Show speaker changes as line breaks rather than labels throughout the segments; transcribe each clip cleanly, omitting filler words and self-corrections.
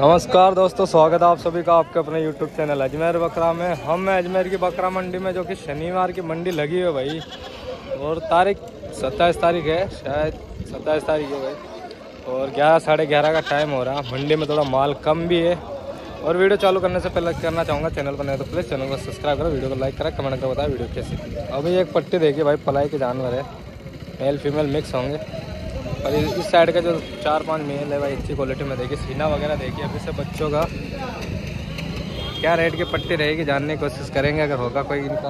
नमस्कार दोस्तों, स्वागत है आप सभी का आपके अपने YouTube चैनल अजमेर बकरा में। हम हैं अजमेर की बकरा मंडी में, जो कि शनिवार की मंडी लगी है भाई। और तारीख 27 तारीख है, शायद 27 तारीख है भाई। और 11 साढ़े 11 का टाइम हो रहा है। मंडी में थोड़ा माल कम भी है। और वीडियो चालू करने से पहले करना चाहूँगा, चैनल पर नए तो प्लीज़ चैनल को सब्सक्राइब करो, वीडियो को लाइक करें, कमेंट कर बताएं वीडियो कैसी। अभी एक पट्टी देखिए भाई, पलाई के जानवर है, मेल फीमेल मिक्स होंगे। और इस साइड का जो 4-5 मेल है भाई, अच्छी क्वालिटी में देखिए। सीना वगैरह देखिए। अभी से बच्चों का क्या रेट की पट्टी रहेगी जानने की कोशिश करेंगे, अगर होगा कोई इनका।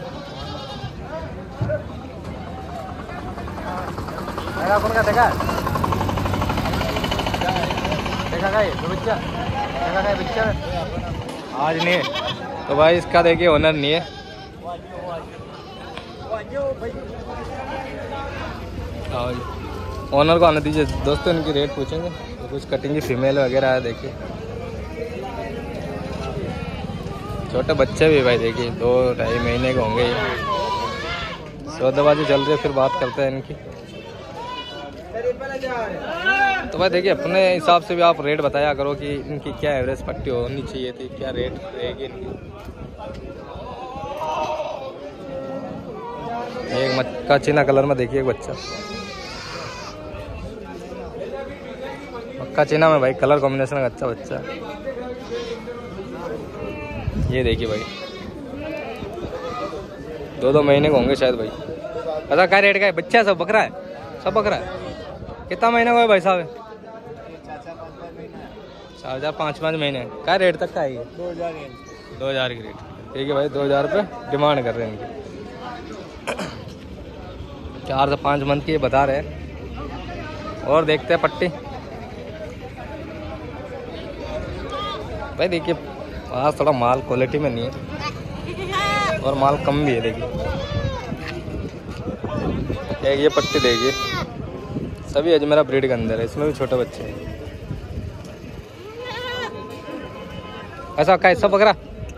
कौन का देखा ये बच्चा, देखा है बच्चा आज नहीं है तो भाई इसका देखिए ओनर नहीं है। ओनर को आने दीजिए दोस्तों, इनकी रेट पूछेंगे। तो कुछ कटिंग की फीमेल वगैरह है देखिए। छोटे बच्चे भी भाई देखिए, 2-2.5 महीने के होंगे ये। सौदेबाजी चल रही है, फिर बात करते हैं इनकी। तो भाई देखिए, अपने हिसाब से भी आप रेट बताया करो कि इनकी क्या एवरेज पट्टी होनी चाहिए थी, क्या रेट रहेगी इनकी। एक मक्का चीना कलर में देखिए एक बच्चा, मक्का चीना में भाई, कलर कॉम्बिनेशन का अच्छा बच्चा। ये देखिए भाई, 2-2 महीने के होंगे शायद भाई। पता क्या रेट का है बच्चा? सब बकरा है, सब बकरा है। कितना महीने का है भाई साहब? 4-5 महीने। क्या रेट तक का है ये? 2000 की रेट। ठीक है भाई, 2000 रुपये डिमांड कर रहे हैं इनकी। 4 से 5 मंथ की ये बता रहे हैं। और देखते हैं पट्टी भाई। देखिए आज थोड़ा माल क्वालिटी में नहीं है, और माल कम भी है देखिए। एक ये पट्टी देखिए, सभी अजमेरा ब्रीड के अंदर है, इसमें भी छोटे बच्चे हैं। ऐसा क्या सब बकरा?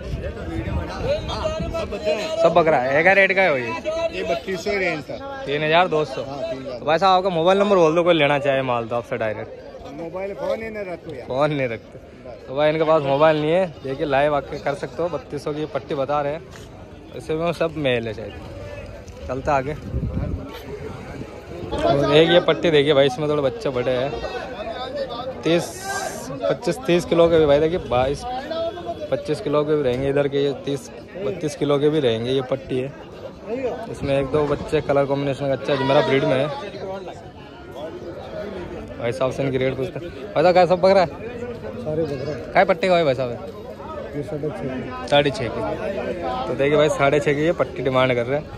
सब बकरा है। क्या रेट का है ये?
3200 रेंज था।
3200। तो भाई साहब आपका मोबाइल नंबर बोल दो, कोई लेना चाहे माल तो आपसे डायरेक्ट।
मोबाइल फोन ही नहीं रखो यार।
फोन नहीं रखते तो भाई इनके पास मोबाइल नहीं है। देखिए लाइव आके कर सकते हो। 3200 की पट्टी बता रहे हैं, इससे में सब मेल है शायद। चलता आगे। और एक ये पट्टी देखिए भाई, इसमें थोड़े बच्चे बड़े हैं। 25-30 किलो के भी भाई देखिए, 22-25 किलो के भी रहेंगे इधर के। ये 30-32 किलो के भी रहेंगे। ये पट्टी है, इसमें 1-2 बच्चे कलर कॉम्बिनेशन का अच्छा मेरा ब्रीड में है। भाई साहब से इनकी रेट पूछते हैं। भाई साहब क्या सब बकरा है?
सारे बकरा।
क्या पट्टी का भाई साहब?
ये 6.5
6.5 की। तो देखिए भाई 6.5 की ये पट्टी डिमांड कर रहे हैं।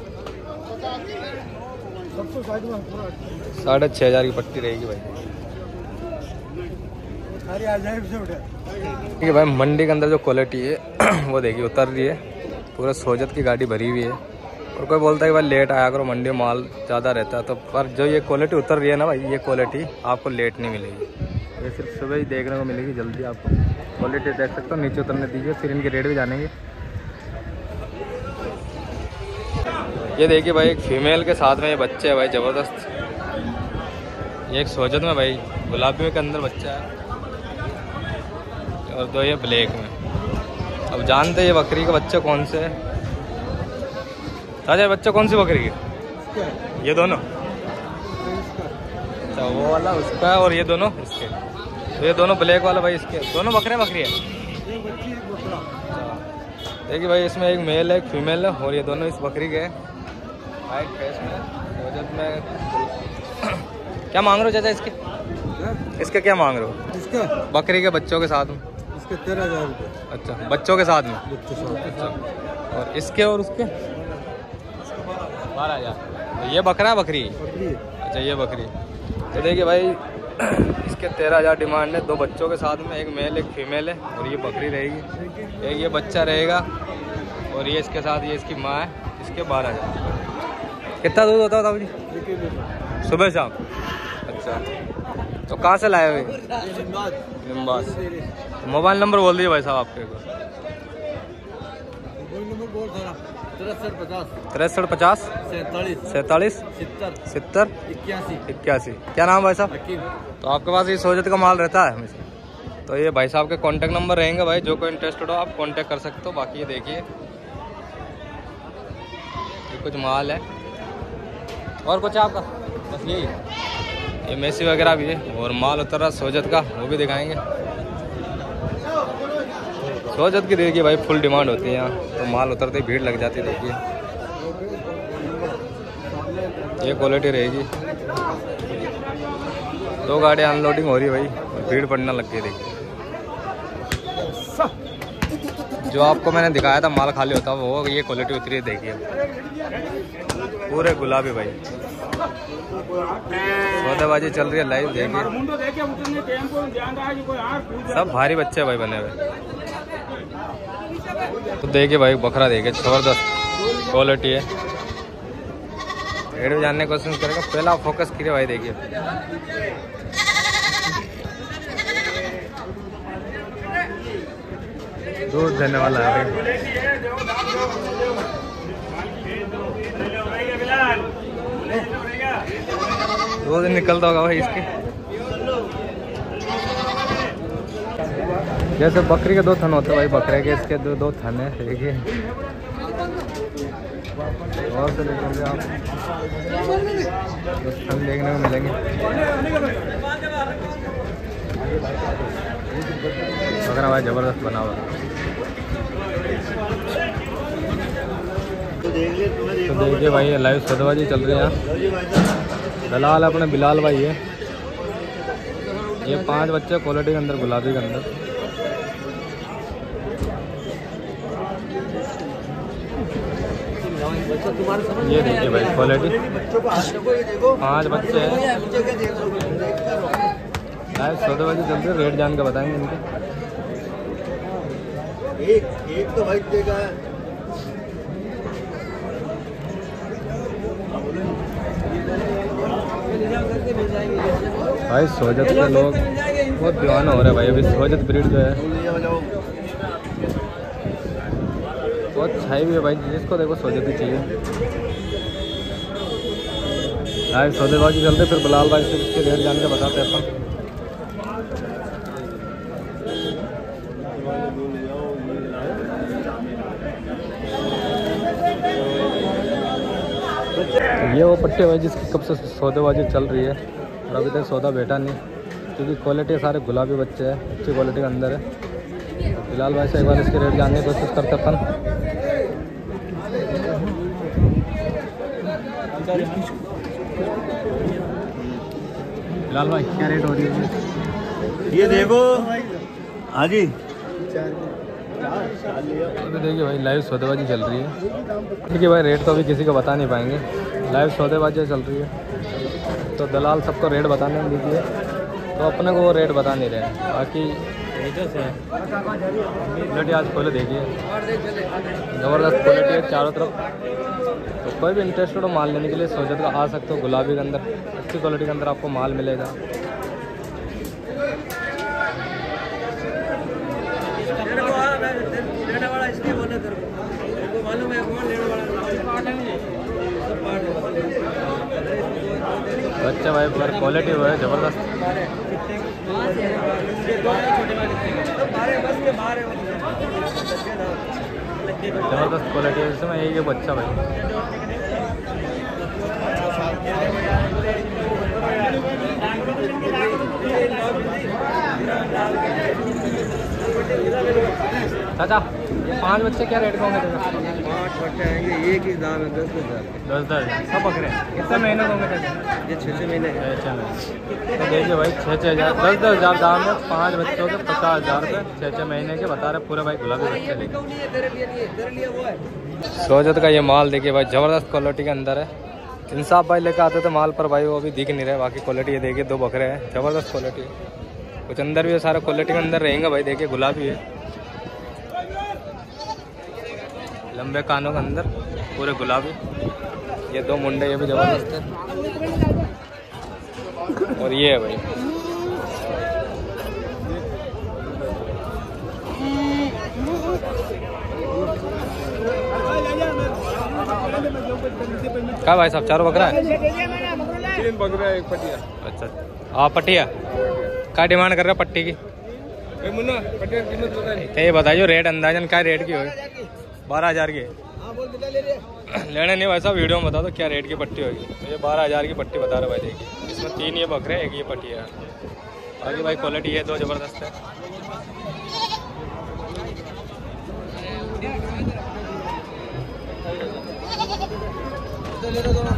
6,500 की पट्टी रहेगी भाई। ठीक है भाई, मंडी के अंदर जो क्वालिटी है वो देखिए उतर रही है। पूरा सोजत की गाड़ी भरी हुई है। और कोई बोलता है कि भाई लेट आया करो, मंडी में माल ज़्यादा रहता है। तो पर जो ये क्वालिटी उतर रही है ना भाई, ये क्वालिटी आपको लेट नहीं मिलेगी। ये सिर्फ सुबह ही देखने को मिलेगी, जल्दी आपको क्वालिटी देख सकते हो। नीचे उतरने दीजिए, फिर इनके रेट भी जानेंगे। ये देखिए भाई, एक फीमेल के साथ में ये बच्चे है भाई, ज़बरदस्त। ये एक सोजत में भाई, गुलाबी के अंदर बच्चा है, और 2 ये ब्लैक में। अब जानते हैं ये बकरी के बच्चे कौन से हैं। राजा बच्चे कौन सी बकरी के? ये दोनों। अच्छा, वो वाला उसका है, और ये दोनों इसके। तो ये दोनों ब्लैक वाला भाई इसके। दोनों बकरे बकरी है। देखिए भाई, इसमें एक मेल है, एक फीमेल है, और ये दोनों इस बकरी के हैं। वाइट फेस में में क्या मांग रहे हो चाचा इसके? इसके क्या मांग रहे हो?
इसका
बकरी के बच्चों के साथ में?
इसके 13,000 रुपये।
अच्छा, बच्चों के साथ में।
अच्छा,
और इसके और उसके 12,000। तो ये बकरा है बकरी? अच्छा, ये बकरी। तो देखिए भाई इसके 13,000 डिमांड है। 2 बच्चों के साथ में, एक मेल एक फीमेल है, और ये बकरी रहेगी। एक ये बच्चा रहेगा, और ये इसके साथ ये इसकी माँ है। इसके 12,000। कितना दूध होता है जी? सुबह शाम। अच्छा, तो कहाँ से लाए हुए? निम्बास। मोबाइल नंबर बोल दीजिए भाई साहब आपके को। 63 50 47 70 81। क्या नाम भाई साहब? तो आपके पास ये सोजत का माल रहता है हमेशा? तो ये भाई साहब के कांटेक्ट नंबर रहेंगे भाई, जो कोई इंटरेस्टेड हो आप कांटेक्ट कर सकते हो। बाकी ये देखिए ये कुछ माल है और कुछ आपका बस यही, ये मेसी वगैरह भी है और माल उतर रहा सोजत का, वो भी दिखाएंगे। सोजत की देखिए भाई फुल डिमांड होती है यहाँ, तो माल उतरते ही भीड़ लग जाती है। देखिए ये क्वालिटी रहेगी। 2 गाड़ियाँ अनलोडिंग हो रही है भाई, भीड़ पड़ना लग गई। देखिए जो आपको मैंने दिखाया था माल खाली होता वो ये क्वालिटी उतरी है। देखिए पूरे गुलाबी भाई, सौदेबाजी चल रही है लाइव। देखिए सब भारी बच्चे भाई बने हुए। तो देखिए भाई बकरा देखिए जबरदस्त क्वालिटी है। रेट भी जानने की कोशिश करेगा, पहला फोकस कीजिए भाई। देखिए दूध देने वाला है भाई। दूध निकलता होगा भाई इसके। जैसे बकरी के 2 थन होते हैं भाई, बकरे के इसके 2 थन है। देखिए और से लेकर आप 2 थन देखने को मिलेंगे। बकरा भाई जबरदस्त बना हुआ। तो देखिए भाई ये लाइव सौदेबाजी चल रही है। दलाल अपने बिलाल भाई है। ये 5 बच्चे क्वालिटी के अंदर, गुलाबी के अंदर। ये देखिए भाई क्वालिटी, 5 बच्चे हैं। लाइव सौदेबाजी चल रही है, रेट जान के बताएंगे इनके। एक तो भाई देगा भाई। सोजत के लोग बहुत दीवाना हो रहे हैं भाई अभी। सोजत ब्रीड जो है बहुत छाई भी है भाई, जिसको देखो सोजत ही चाहिए। लाइव सौदेबाजी चलते, फिर बिलाल भाई से इसके रेट जान के बताते हैं अपन। ये वो पट्टे भाई जिसकी कब से सौदेबाजी चल रही है और अभी तक सौदा बैठा नहीं, क्योंकि क्वालिटी सारे गुलाबी बच्चे हैं, अच्छी क्वालिटी के अंदर है। तो बिलाल भाई से एक बार इसके रेट जानने की कोशिश करते अपन। बिलाल भाई क्या रेट हो रही है
ये देखो? हाँ जी
तो देखिए भाई लाइव सौदेबाजी चल रही है। ठीक है भाई, रेट तो अभी किसी को बता नहीं पाएंगे, लाइव सौदेबाजी चल रही है। तो दलाल सबको रेट बताने दीजिए, तो अपने को वो रेट बता नहीं रहे। बाकी क्वालिटी आज खोले देखिए ज़बरदस्त क्वालिटी है चारों तरफ। तो कोई भी इंटरेस्टेड हो माल लेने के लिए सोजत का आ सकते हो। गुलाबी के अंदर अच्छी क्वालिटी के अंदर आपको माल मिलेगा। बच्चा भाई पर क्वालिटी वो है जबरदस्त। जबरदस्त क्वालिटी है इसमें। यही है बच्चा भाई। चाचा ये 5 बच्चे क्या रेट का होंगे?
5 बच्चे आएंगे, एक ही दाम है 10,000।
10,000 सब बकरे कितने महीने होंगे?
ये 6 महीने है।
6 महीने। तो देखिए भाई 6,000 10,000 दाम है। 5 बच्चों के 50,000 रुपये 6 महीने के बता रहे पूरे भाई गुलाबी बच्चे। सोजत का ये माल देखिए भाई ज़बरदस्त क्वालिटी के अंदर है। इंसाफ भाई लेकर आते थे माल पर भाई, वो अभी दिख नहीं रहे। बाकी क्वालिटी ये देखिए 2 बकरे हैं, ज़बरदस्त क्वालिटी है। कुछ अंदर भी है, सारा क्वालिटी के अंदर रहेंगे भाई। देखिए गुलाबी है, लंबे कानों के अंदर पूरे गुलाबी। ये 2 मुंडे ये भी ज़बरदस्त है। और ये है भाई क्या भाई साहब? 4 बकरा है?
3 बकरा 1 पटिया।
अच्छा आप पटिया क्या डिमांड कर रहे हैं पट्टी की? ये बताइए रेट अंदाजन क्या रेट की हो? 12,000 की लेने नहीं वैसा वीडियो में बता दो क्या रेट की पट्टी होगी। तो ये 12,000 की पट्टी बता रहे भाई। देखिए इसमें 3 ये बकरे, एक ये पट्टी है। बाकी भाई क्वालिटी ये दो ज़बरदस्त है।